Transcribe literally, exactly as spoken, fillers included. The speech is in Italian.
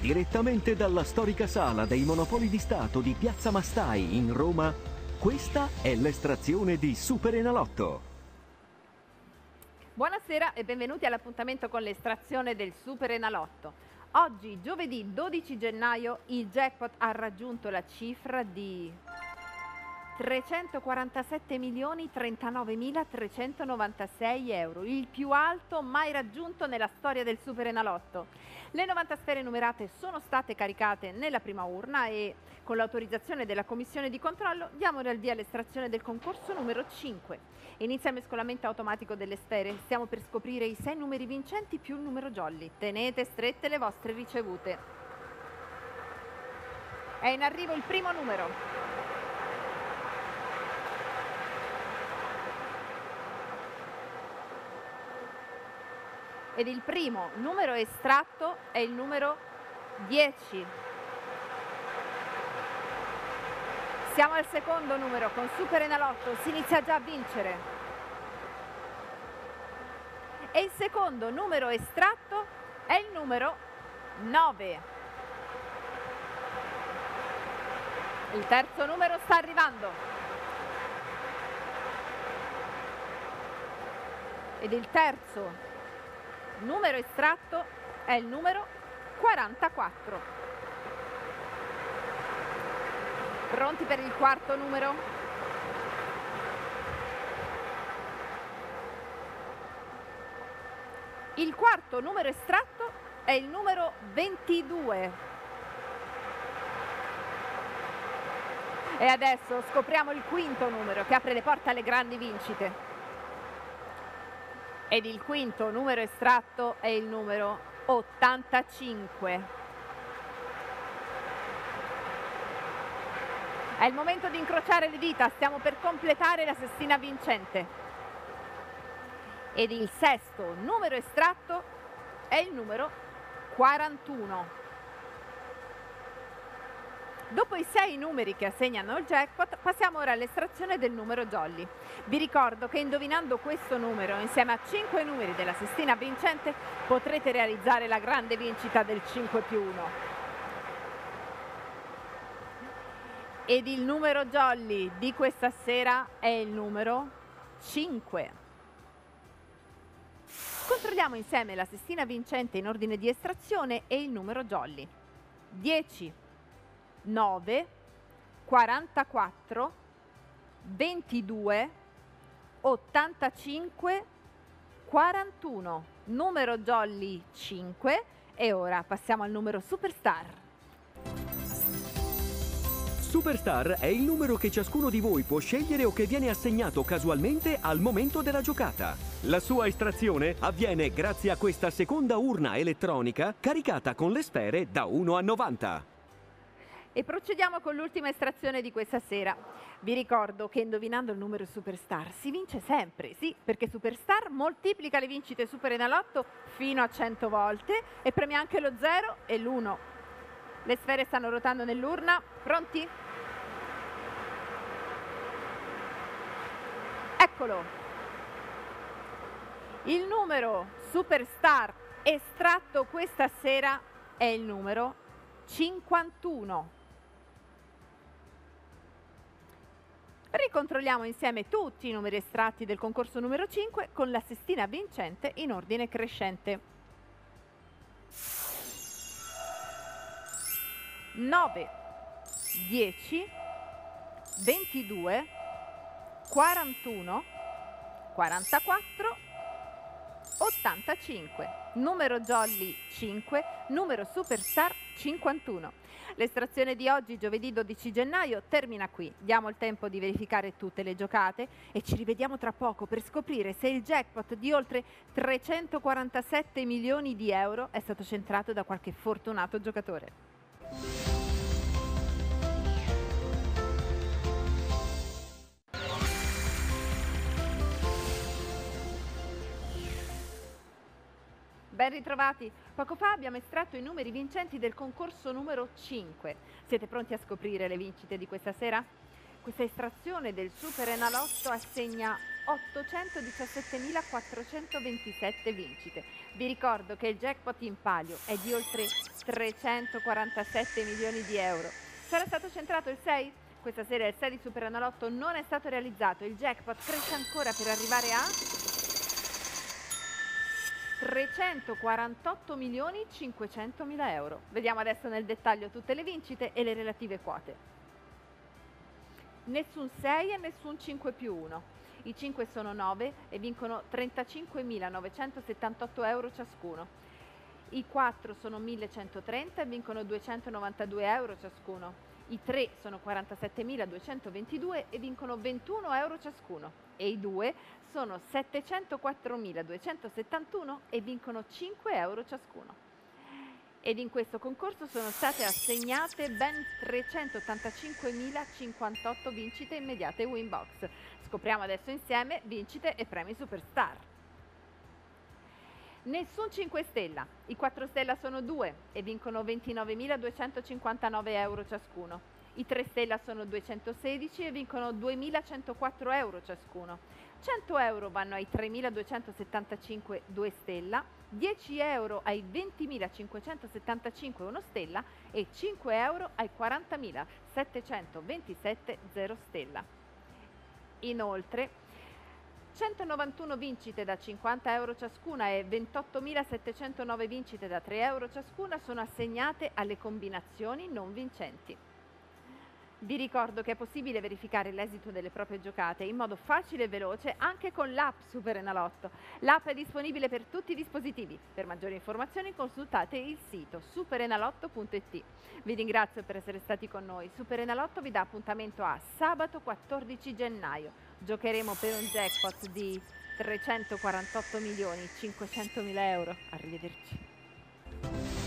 Direttamente dalla storica sala dei Monopoli di Stato di Piazza Mastai in Roma, questa è l'estrazione di Super Enalotto. Buonasera e benvenuti all'appuntamento con l'estrazione del Super Enalotto. Oggi, giovedì dodici gennaio, il jackpot ha raggiunto la cifra di trecentoquarantasette milioni trentanovemilatrecentonovantasei euro, il più alto mai raggiunto nella storia del Super Enalotto. Le novanta sfere numerate sono state caricate nella prima urna e con l'autorizzazione della commissione di controllo diamo il via all'estrazione del concorso numero cinque. Inizia il mescolamento automatico delle sfere, stiamo per scoprire i sei numeri vincenti più il numero jolly. Tenete strette le vostre ricevute. È in arrivo il primo numero. Ed il primo numero estratto è il numero dieci. Siamo al secondo numero, con Super Enalotto si inizia già a vincere. E il secondo numero estratto è il numero nove. Il terzo numero sta arrivando. Ed il terzo numero estratto è il numero quarantaquattro. Pronti per il quarto numero? Il quarto numero estratto è il numero ventidue. E adesso scopriamo il quinto numero che apre le porte alle grandi vincite. Ed il quinto numero estratto è il numero ottantacinque. È il momento di incrociare le dita, stiamo per completare la sestina vincente. Ed il sesto numero estratto è il numero quarantuno. Dopo i sei numeri che assegnano il jackpot, passiamo ora all'estrazione del numero jolly. Vi ricordo che indovinando questo numero insieme a cinque numeri della sestina vincente potrete realizzare la grande vincita del cinque più uno. Ed il numero jolly di questa sera è il numero cinque. Controlliamo insieme la sestina vincente in ordine di estrazione e il numero jolly. dieci, nove, quarantaquattro, ventidue, ottantacinque, quarantuno, numero jolly cinque e ora passiamo al numero Superstar. Superstar è il numero che ciascuno di voi può scegliere o che viene assegnato casualmente al momento della giocata. La sua estrazione avviene grazie a questa seconda urna elettronica caricata con le sfere da uno a novanta. E procediamo con l'ultima estrazione di questa sera. Vi ricordo che indovinando il numero Superstar si vince sempre, sì, perché Superstar moltiplica le vincite Super Enalotto fino a cento volte e premia anche lo zero e l'uno. Le sfere stanno ruotando nell'urna, pronti? Eccolo! Il numero Superstar estratto questa sera è il numero cinquantuno. Ricontrolliamo insieme tutti i numeri estratti del concorso numero cinque con la sestina vincente in ordine crescente. nove, dieci, ventidue, quarantuno, quarantaquattro, ottantacinque, numero jolly cinque, numero Superstar cinquantuno. L'estrazione di oggi, giovedì dodici gennaio, termina qui. Diamo il tempo di verificare tutte le giocate e ci rivediamo tra poco per scoprire se il jackpot di oltre trecentoquarantasette milioni di euro è stato centrato da qualche fortunato giocatore. Ben ritrovati, poco fa abbiamo estratto i numeri vincenti del concorso numero cinque. Siete pronti a scoprire le vincite di questa sera? Questa estrazione del Super Enalotto assegna ottocentodiciassettemilaquattrocentoventisette vincite. Vi ricordo che il jackpot in palio è di oltre trecentoquarantasette milioni di euro. Sarà stato centrato il sei? Questa sera il sei di Superenalotto non è stato realizzato. Il jackpot cresce ancora per arrivare a trecentoquarantotto milioni cinquecentomila euro. Vediamo adesso nel dettaglio tutte le vincite e le relative quote. Nessun sei e nessun cinque più uno. I cinque sono nove e vincono trentacinquemilanovecentosettantotto euro ciascuno. I quattro sono millecentotrenta e vincono duecentonovantadue euro ciascuno. I tre sono quarantasettemiladuecentoventidue e vincono ventuno euro ciascuno. E i due sono settecentoquattromiladuecentosettantuno e vincono cinque euro ciascuno. Ed in questo concorso sono state assegnate ben trecentottantacinquemilacinquantotto vincite immediate Winbox. Scopriamo adesso insieme vincite e premi Superstar. Nessun cinque stella, i quattro stella sono due e vincono ventinovemiladuecentocinquantanove euro ciascuno. I tre stella sono duecentosedici e vincono duemilacentoquattro euro ciascuno. cento euro vanno ai tremiladuecentosettantacinque due stella, dieci euro ai ventimilacinquecentosettantacinque uno stella e cinque euro ai quarantamilasettecentoventisette zero stella. Inoltre, centonovantuno vincite da cinquanta euro ciascuna e ventottomilasettecentonove vincite da tre euro ciascuna sono assegnate alle combinazioni non vincenti. Vi ricordo che è possibile verificare l'esito delle proprie giocate in modo facile e veloce anche con l'app Superenalotto. L'app è disponibile per tutti i dispositivi. Per maggiori informazioni consultate il sito superenalotto punto it. Vi ringrazio per essere stati con noi. Superenalotto vi dà appuntamento a sabato quattordici gennaio. Giocheremo per un jackpot di trecentoquarantotto milioni cinquecentomila euro. Arrivederci.